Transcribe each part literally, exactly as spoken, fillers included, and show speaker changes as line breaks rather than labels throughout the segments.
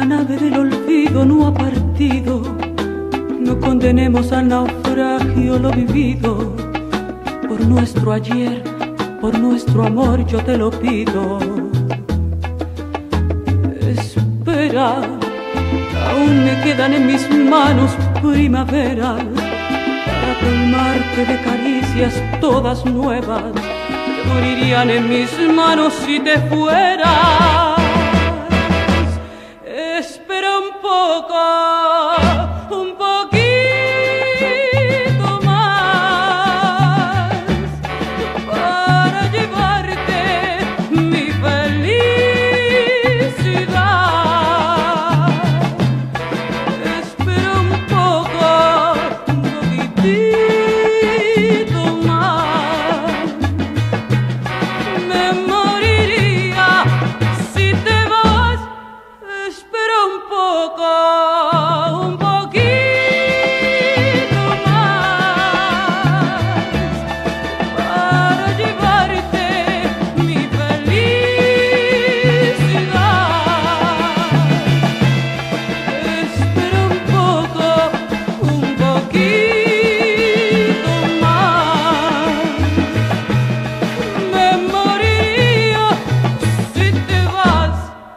nave del olvido no ha partido. No condenemos al naufragio lo vivido. Por nuestro ayer, por nuestro amor yo te lo pido. Espera, aún me quedan en mis manos primaveras para colmarte de caricias todas nuevas que morirían en mis manos si te fueras. Espera un poco, un poquito más para llevarte mi felicidad. Espera un poco, un poquitito más. Me moriría si te vas. Espera un poco, un poquito más para llevarte mi felicidad. Espera un poco, un poquito más. Me moriría si te vas.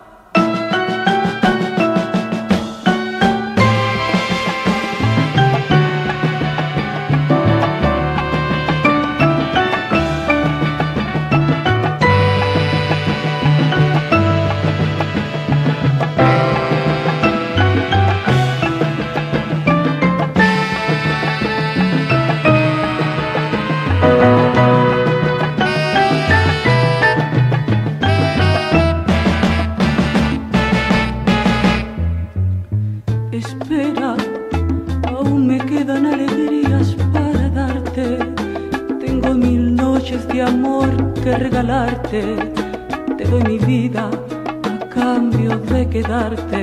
Espera, aún me quedan alegrías para darte. Tengo mil noches de amor que regalarte. Te doy mi vida a cambio de quedarte.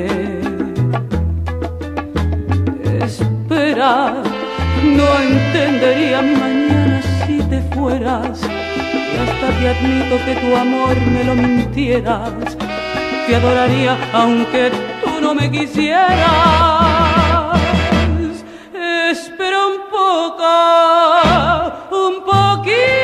Espera, no entendería mi mañana si te fueras. Y hasta te admito que tu amor me lo mintieras. Te adoraría aunque tú no me quisieras. Espera un poco, un poquito